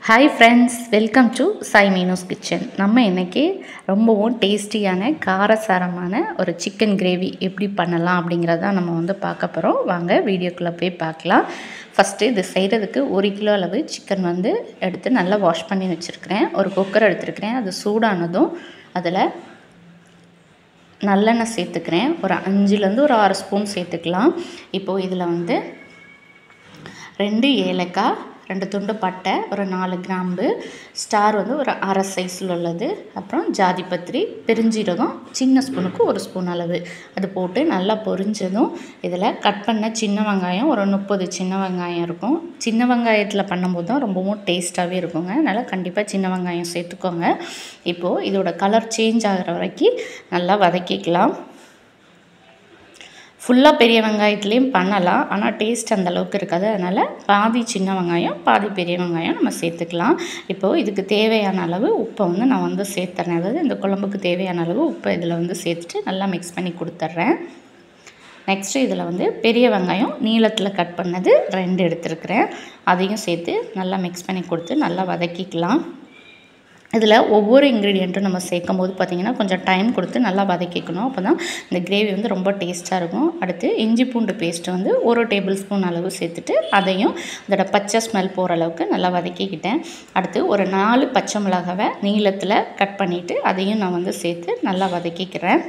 Hi friends, welcome to Sai Meenu's Kitchen. நம்ம இன்னைக்கு ரொம்பவும் டேஸ்டியான காரசாரமான ஒரு சிக்கன் கிரேவி எப்படி பண்ணலாம் அப்படிங்கறத நம்ம பார்க்க போறோம். வாங்க வீடியோக்குள்ள போய் பார்க்கலாம். ஃபர்ஸ்ட் இது செய்யிறதுக்கு 1 கிலோ அளவு சிக்கன் எடுத்து நல்லா வாஷ் பண்ணி வச்சிருக்கேன். ஒரு குக்கர் எடுத்துக்கிறேன். அது சூடானதும் அதுல நல்லெண்ணெய் சேர்த்துக்கிறேன். ஒரு 5 ல இருந்து ஒரு 6 ஸ்பூன் சேர்த்துக்கலாம். இப்போ இதுல 2 ஏலக்காய், 2 துண்டு பட்டை, ஒரு 4 கிராம்பு, ஸ்டார் ஒரு அரை சைஸில் உள்ளது, அப்புறம் ஜாதிபத்திரி, பெருஞ்சீரகம் சின்ன ஸ்பூனுக்கு 1 ஸ்பூன் அளவு அது போட்டு நல்லா பொரிஞ்சதும் இதில் கட் பண்ண சின்ன வெங்காயம் ஒரு 30 சின்ன வெங்காயம் இருக்கும். சின்ன வெங்காயத்தில் பண்ணும்போது தான் ரொம்பவும் டேஸ்ட்டாகவே இருக்குங்க. அதனால் கண்டிப்பாக சின்ன வெங்காயம் சேர்த்துக்கோங்க. இப்போது இதோட கலர் சேஞ்ச் ஆகிற வரைக்கும் நல்லா வதக்கிக்கலாம். ஃபுல்லாக பெரிய வெங்காயத்துலேயும் பண்ணலாம், ஆனால் டேஸ்ட் அந்தளவுக்கு இருக்காது. அதனால் பாதி சின்ன வெங்காயம் பாதி பெரிய வெங்காயம் நம்ம சேர்த்துக்கலாம். இப்போது இதுக்கு தேவையான அளவு உப்பை நான் சேர்த்துறேன். அதாவது இந்த குழம்புக்கு தேவையான அளவு உப்பை இதில் சேர்த்துட்டு நல்லா மிக்ஸ் பண்ணி கொடுத்துட்றேன். நெக்ஸ்ட்டு இதில் பெரிய வெங்காயம் நீளத்தில் கட் பண்ணது 2 எடுத்துருக்கிறேன். அதையும் சேர்த்து நல்லா மிக்ஸ் பண்ணி கொடுத்து நல்லா வதக்கிக்கலாம். இதில் ஒவ்வொரு இன்க்ரீடியண்ட்டும் நம்ம சேர்க்கும் போது பார்த்திங்கன்னா கொஞ்சம் டைம் கொடுத்து நல்லா வதக்கிக்கணும். அப்போ தான் இந்த கிரேவி ரொம்ப டேஸ்ட்டாக இருக்கும். அடுத்து இஞ்சி பூண்டு பேஸ்ட்டு 1 டேபிள் ஸ்பூன் அளவு சேர்த்துட்டு அதையும் அதோட பச்சை ஸ்மெல் போகிற அளவுக்கு நல்லா வதக்கிக்கிட்டேன். அடுத்து ஒரு 4 பச்சை மிளகாவை நீளத்தில் கட் பண்ணிவிட்டு அதையும் நான் சேர்த்து நல்லா வதக்கிக்கிறேன்.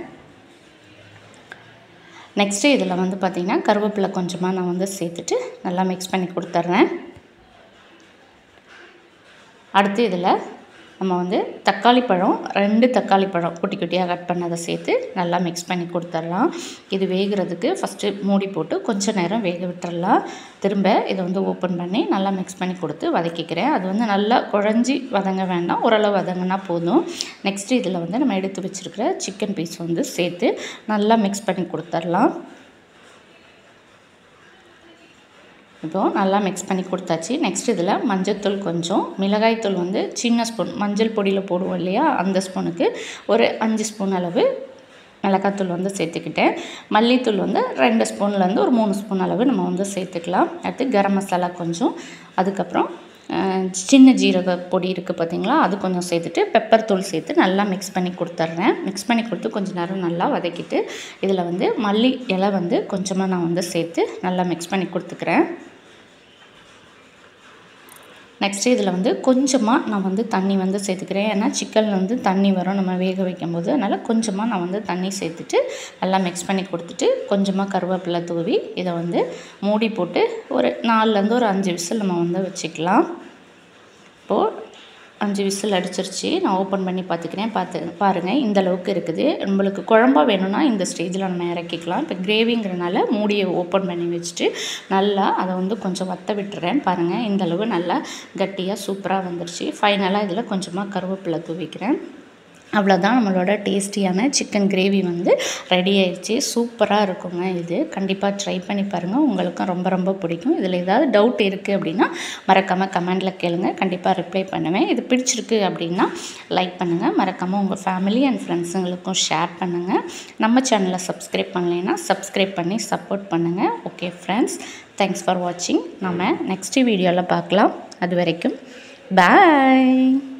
நெக்ஸ்ட்டு இதில் பார்த்திங்கன்னா கருவேப்பிலை கொஞ்சமாக நான் சேர்த்துட்டு நல்லா மிக்ஸ் பண்ணி கொடுத்துட்றேன். அடுத்து இதில் நம்ம தக்காளி பழம் 2 தக்காளி பழம் குட்டி குட்டியாக கட் பண்ணதை சேர்த்து நல்லா மிக்ஸ் பண்ணி கொடுத்துடலாம். இது வேகிறதுக்கு ஃபஸ்ட்டு மூடி போட்டு கொஞ்சம் நேரம் வேக விட்டுறலாம். திரும்ப இதை ஓப்பன் பண்ணி நல்லா மிக்ஸ் பண்ணி கொடுத்து வதக்கிக்கிறேன். அது நல்லா குழஞ்சி வதங்க வேண்டாம், ஓரளவு வதங்கினா போதும். நெக்ஸ்ட்டு இதில் நம்ம எடுத்து வச்சுருக்கிற சிக்கன் பீஸ் சேர்த்து நல்லா மிக்ஸ் பண்ணி கொடுத்துடலாம். இப்போது நல்லா மிக்ஸ் பண்ணி கொடுத்தாச்சு. நெக்ஸ்ட் இதில் மஞ்சள்தூள் கொஞ்சம், மிளகாய்த்தூள் சின்ன ஸ்பூன் மஞ்சள் பொடியில் போடுவோம் இல்லையா, அந்த ஸ்பூனுக்கு ஒரு 5 ஸ்பூன் அளவு மிளகாய்த்தூள் சேர்த்துக்கிட்டேன். மல்லித்தூள் 2 ஸ்பூன்லேருந்து ஒரு 3 ஸ்பூன் அளவு நம்ம சேர்த்துக்கலாம். அடுத்து கரம் மசாலா கொஞ்சம், அதுக்கப்புறம் சின்ன ஜீரக பொடி இருக்குது பார்த்திங்களா, அது கொஞ்சம் சேர்த்துட்டு பெப்பர் தூள் சேர்த்து நல்லா மிக்ஸ் பண்ணி கொடுத்துட்றேன். மிக்ஸ் பண்ணி கொடுத்து கொஞ்சம் நேரம் நல்லா வதக்கிட்டு இதில் மல்லி இலை கொஞ்சமாக நான் சேர்த்து நல்லா மிக்ஸ் பண்ணி கொடுத்துக்கிறேன். நெக்ஸ்ட்டு இதில் கொஞ்சமாக நான் தண்ணி சேர்த்துக்கிறேன். ஏன்னா சிக்கன் தண்ணி வரும் நம்ம வேக வைக்கும்போது, அதனால் கொஞ்சமாக நான் தண்ணி சேர்த்துட்டு நல்லா மிக்ஸ் பண்ணி கொடுத்துட்டு கொஞ்சமாக கருவேப்பிலை தூவி இதை மூடி போட்டு ஒரு 4லேருந்து ஒரு 5 விசில் நம்ம வச்சுக்கலாம். இப்போது 5 விசில் அடிச்சிருச்சு. நான் ஓப்பன் பண்ணி பார்த்துக்கிறேன். பாருங்கள் இந்த அளவுக்கு இருக்குது. நம்மளுக்கு குழம்பா வேணும்னா இந்த ஸ்டேஜில் நம்ம இறக்கிக்கலாம். இப்போ கிரேவிங்கிறனால மூடியை ஓப்பன் பண்ணி வச்சுட்டு நல்லா அதை கொஞ்சம் வற்ற விட்டுறேன். பாருங்கள் இந்தளவு நல்லா கட்டியாக சூப்பராக வந்துருச்சு. ஃபைனலாக இதில் கொஞ்சமாக கருவேப்பிலை தூவிக்கிறேன். அவ்வளோதான், நம்மளோட டேஸ்டியான சிக்கன் கிரேவி ரெடி ஆயிடுச்சு. சூப்பராக இருக்குங்க. இது கண்டிப்பாக ட்ரை பண்ணி பாருங்கள், உங்களுக்கும் ரொம்ப ரொம்ப பிடிக்கும். இதில் ஏதாவது டவுட் இருக்குது அப்படின்னா மறக்காமல் கமெண்டில் கேளுங்க, கண்டிப்பாக ரிப்ளை பண்ணுவேன். இது பிடிச்சிருக்கு அப்படின்னா லைக் பண்ணுங்கள், மறக்காமல் உங்கள் ஃபேமிலி அண்ட் ஃப்ரெண்ட்ஸுங்களுக்கும் ஷேர் பண்ணுங்கள். நம்ம சேனலை சப்ஸ்கிரைப் பண்ணலைன்னா சப்ஸ்கிரைப் பண்ணி சப்போர்ட் பண்ணுங்கள். ஓகே ஃப்ரெண்ட்ஸ், தேங்க்ஸ் ஃபார் வாட்சிங். நம்ம நெக்ஸ்ட் வீடியோவில் பார்க்கலாம். அது வரைக்கும் பாய்.